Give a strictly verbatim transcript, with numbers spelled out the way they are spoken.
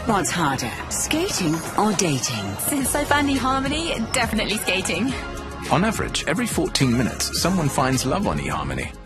What's harder, skating or dating? Since I found eHarmony, definitely skating. On average, every fourteen minutes, someone finds love on eHarmony.